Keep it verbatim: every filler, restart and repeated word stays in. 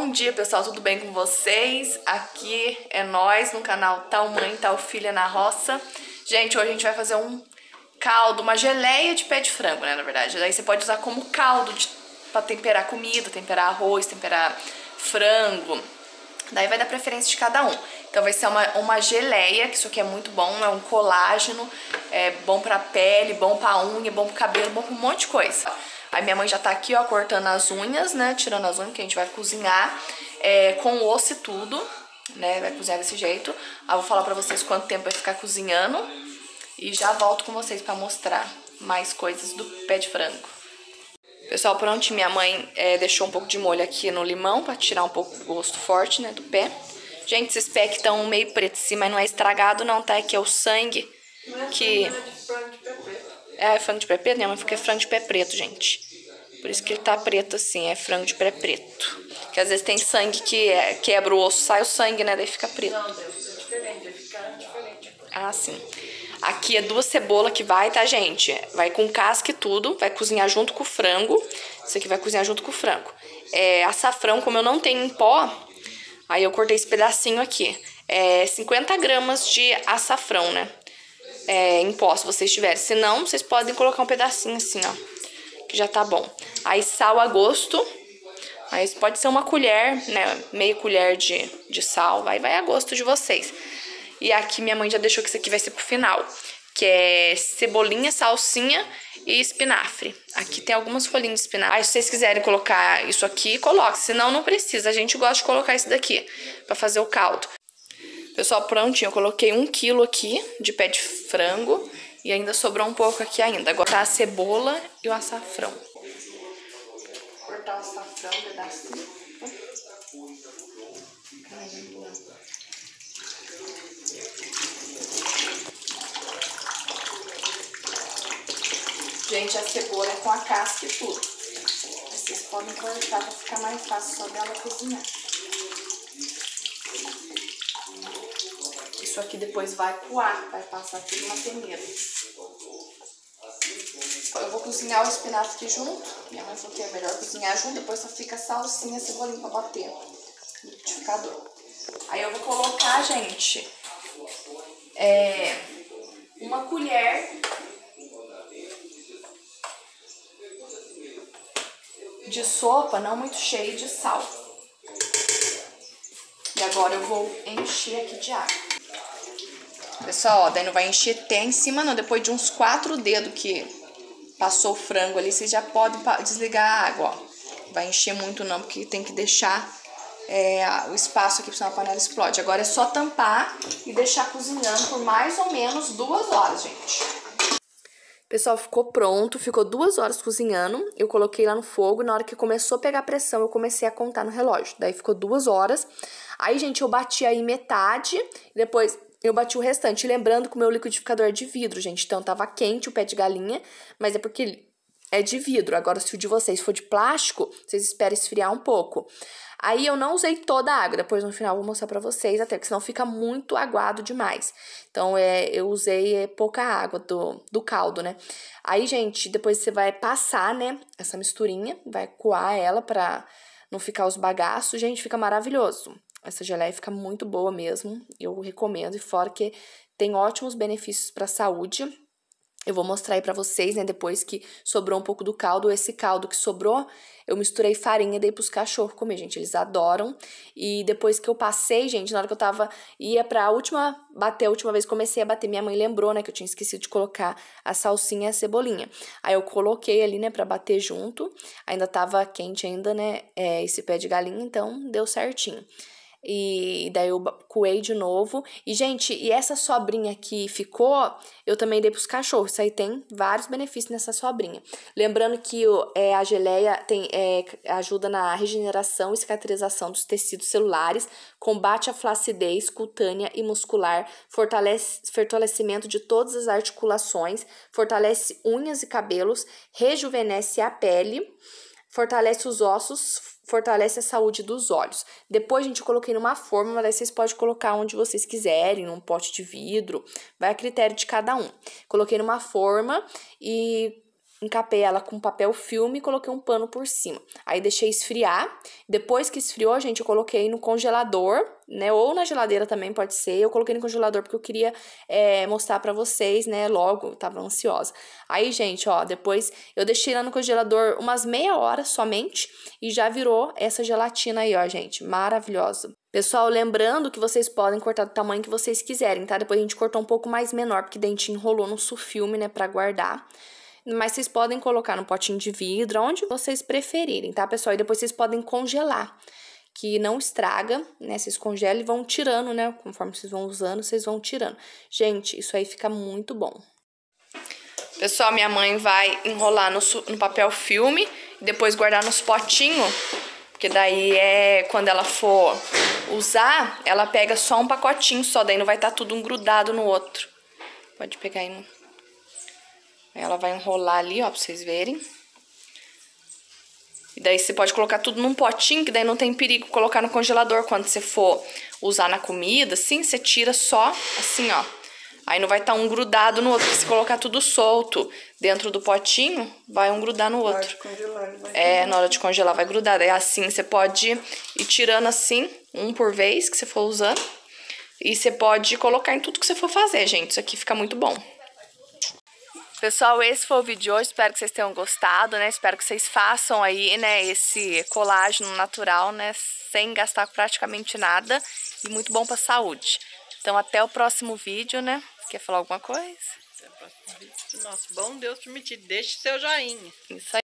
Bom dia, pessoal, tudo bem com vocês? Aqui é nós no canal Tal Mãe, Tal Filha na Roça. Gente, hoje a gente vai fazer um caldo, uma geleia de pé de frango, né, na verdade. Daí você pode usar como caldo de, pra temperar comida, temperar arroz, temperar frango. Daí vai dar preferência de cada um. Então vai ser uma, uma geleia, que isso aqui é muito bom, é um colágeno, é bom pra pele, bom pra unha, bom pro cabelo, bom pra um monte de coisa. Aí minha mãe já tá aqui, ó, cortando as unhas, né, tirando as unhas, que a gente vai cozinhar é, com osso e tudo, né, vai cozinhar desse jeito. Aí eu vou falar pra vocês quanto tempo vai ficar cozinhando e já volto com vocês pra mostrar mais coisas do pé de frango. Pessoal, pronto, minha mãe é, deixou um pouco de molho aqui no limão pra tirar um pouco o gosto forte, né, do pé. Gente, esses pés que estão meio pretos assim, mas não é estragado não, tá? Aqui é o sangue que... É, é frango de pé preto? Minha mãe falou que é frango de pé preto, gente. Por isso que ele tá preto assim, é frango de pé preto. Porque às vezes tem sangue que é, quebra o osso, sai o sangue, né? Daí fica preto. Não, deve ser diferente, deve ficar diferente. Ah, sim. Aqui é duas cebolas que vai, tá, gente? Vai com casca e tudo, vai cozinhar junto com o frango. Isso aqui vai cozinhar junto com o frango. É, açafrão, como eu não tenho em pó, aí eu cortei esse pedacinho aqui. É cinquenta gramas de açafrão, né? É, em pó, se vocês tiverem. Se não, vocês podem colocar um pedacinho assim, ó. Que já tá bom. Aí sal a gosto. Aí pode ser uma colher, né? Meia colher de, de sal. Aí vai a gosto de vocês. E aqui minha mãe já deixou que isso aqui vai ser pro final. Que é cebolinha, salsinha e espinafre. Aqui tem algumas folhinhas de espinafre. Aí se vocês quiserem colocar isso aqui, coloque. Senão não precisa. A gente gosta de colocar isso daqui pra fazer o caldo. Pessoal, prontinho, eu coloquei um quilo aqui de pé de frango e ainda sobrou um pouco aqui ainda. Agora tá a cebola e o açafrão. Vou cortar o açafrão um pedacinho. Gente, a cebola é com a casca e tudo. Vocês podem cortar pra ficar mais fácil só dela cozinhar. Isso aqui depois vai coar, vai passar tudo na peneira. Eu vou cozinhar o espinafre aqui junto. Minha mãe falou que é melhor cozinhar junto, depois só fica salsinha, cebolinha pra bater no liquidificador. Aí eu vou colocar, gente, é, uma colher de sopa, não muito cheia, de sal. E agora eu vou encher aqui de água. Pessoal, ó, daí não vai encher até em cima não. Depois de uns quatro dedos que passou o frango ali, vocês já podem desligar a água, ó. Vai encher muito não, porque tem que deixar é, o espaço aqui, senão a panela explode. Agora é só tampar e deixar cozinhando por mais ou menos duas horas, gente. Pessoal, ficou pronto, ficou duas horas cozinhando. Eu coloquei lá no fogo, na hora que começou a pegar pressão, eu comecei a contar no relógio. Daí ficou duas horas. Aí, gente, eu bati aí metade, depois eu bati o restante. Lembrando que o meu liquidificador é de vidro, gente. Então, tava quente o pé de galinha, mas é porque é de vidro. Agora, se o de vocês for de plástico, vocês esperam esfriar um pouco. Aí, eu não usei toda a água. Depois, no final, eu vou mostrar pra vocês, até que senão fica muito aguado demais. Então, é, eu usei é, pouca água do, do caldo, né? Aí, gente, depois você vai passar, né, essa misturinha, vai coar ela pra não ficar os bagaços. Gente, fica maravilhoso. Essa geleia fica muito boa mesmo, eu recomendo, e fora que tem ótimos benefícios para a saúde. Eu vou mostrar aí pra vocês, né, depois que sobrou um pouco do caldo. Esse caldo que sobrou, eu misturei farinha e dei pros cachorros comer, gente, eles adoram. E depois que eu passei, gente, na hora que eu tava, ia pra última, bater, a última vez comecei a bater, minha mãe lembrou, né, que eu tinha esquecido de colocar a salsinha e a cebolinha. Aí eu coloquei ali, né, pra bater junto, ainda tava quente ainda, né, é, esse pé de galinha, então deu certinho. E daí eu coei de novo. E, gente, e essa sobrinha que ficou, eu também dei pros cachorros. Isso aí tem vários benefícios nessa sobrinha. Lembrando que é, a geleia tem, é, ajuda na regeneração e cicatrização dos tecidos celulares, combate a flacidez cutânea e muscular, fortalece fortalecimento de todas as articulações, fortalece unhas e cabelos, rejuvenesce a pele, fortalece os ossos, fortalece a saúde dos olhos. Depois, gente, eu coloquei numa forma, mas aí vocês podem colocar onde vocês quiserem, num pote de vidro, vai a critério de cada um. Coloquei numa forma e encapei ela com papel filme e coloquei um pano por cima. Aí deixei esfriar. Depois que esfriou, gente, eu coloquei no congelador, né? Ou na geladeira também pode ser. Eu coloquei no congelador porque eu queria é, mostrar pra vocês, né? Logo, eu tava ansiosa. Aí, gente, ó, depois eu deixei lá no congelador umas meia hora somente e já virou essa gelatina aí, ó, gente. Maravilhosa. Pessoal, lembrando que vocês podem cortar do tamanho que vocês quiserem, tá? Depois a gente cortou um pouco mais menor, porque daí a gente enrolou no sulfilme, né, pra guardar. Mas vocês podem colocar no potinho de vidro, onde vocês preferirem, tá, pessoal? E depois vocês podem congelar, que não estraga, né? Vocês congelam e vão tirando, né? Conforme vocês vão usando, vocês vão tirando. Gente, isso aí fica muito bom. Pessoal, minha mãe vai enrolar no, no papel filme e depois guardar nos potinhos. Porque daí é quando ela for usar, ela pega só um pacotinho só, daí não vai estar tudo um grudado no outro. Pode pegar aí. No... Ela vai enrolar ali, ó, pra vocês verem. E daí você pode colocar tudo num potinho, que daí não tem perigo colocar no congelador. Quando você for usar na comida, assim, você tira só, assim, ó. Aí não vai estar um grudado no outro, porque se colocar tudo solto dentro do potinho, vai um grudar no outro. Na hora de congelar, vai é, na hora de congelar vai grudar. Daí assim, você pode ir tirando assim, um por vez que você for usando. E você pode colocar em tudo que você for fazer, gente. Isso aqui fica muito bom. Pessoal, esse foi o vídeo de hoje. Espero que vocês tenham gostado, né? Espero que vocês façam aí, né, esse colágeno natural, né, sem gastar praticamente nada. E muito bom pra saúde. Então, até o próximo vídeo, né? Quer falar alguma coisa? Até o próximo vídeo. Nosso bom Deus permitir. Deixe seu joinha. Isso aí.